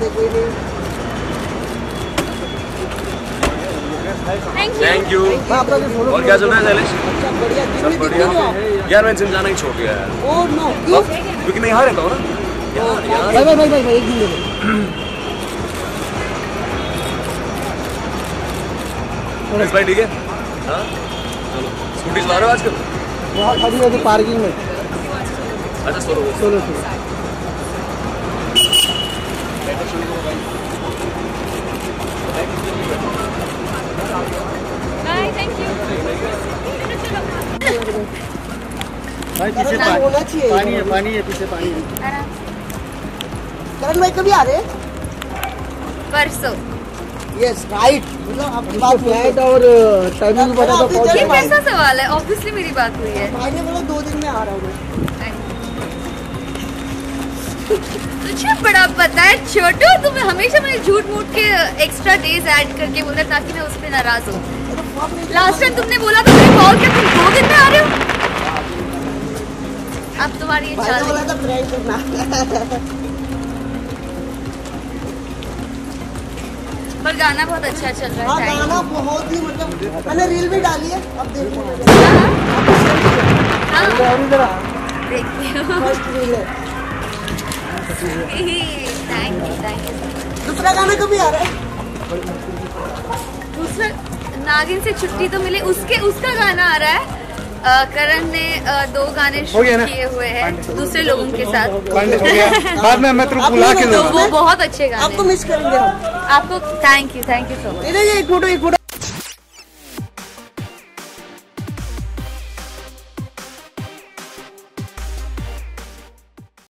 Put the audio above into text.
बात है, कोई नहीं। Thank you. और क्या चल रहा है शैलेश? सब बढ़िया। यार मैंने जिम जाना ही छोड़ दिया है। ओह नो, क्यों? क्योंकि मैं यहाँ रहता हूँ ना यार। भाई एक दिन ले लो। भाई ठीक है। हाँ चलो, स्कूटी चला रहे हो आजकल? वहाँ खड़ी है पार्किंग में। अच्छा सोलो। Bye, thank you. भाई पीछे पानी है पीछे पानी है। करण भाई कभी आ रहे हैं? परसों। यस राइट, मतलब आपकी बात फ्लाइट और टाइमिंग बता दो। ये कैसा सवाल है? ऑब्वियसली मेरी बात हुई है। भाई ने बोला 2 दिन में आ रहा हूँ मैं। तुझे बड़ा पता है छोटू, तुम्हें हमेशा मुझे झूठ मूठ के एक्स्ट्रा डेज ऐड करके बोलता ताकि मैं उस पर नाराज हूँ। लास्ट टाइम तुमने बोला तो मुझे कॉल किया, तुम 2 दिन में आ रहे हो। अब तुम्हारी ये चाल बोला था प्रैंक करना। पर गाना बहुत अच्छा चल रहा है। हाँ गाना बहुत ही, मतलब मैंने रील भी डाली है, अब देखो। हाँ देखती हूँ। Thank you. दूसरा गाना कभी आ रहा है? दूसरा नागिन से छुट्टी तो मिले, उसका गाना आ रहा है। करण ने 2 गाने शूट किए हुए हैं दूसरे लोगों के साथ। बाद में मैं तुमको बुला के तो वो बहुत अच्छे गाने। आपको मिस करेंगे हम। आपको थैंक यू सो मच। एक फोटो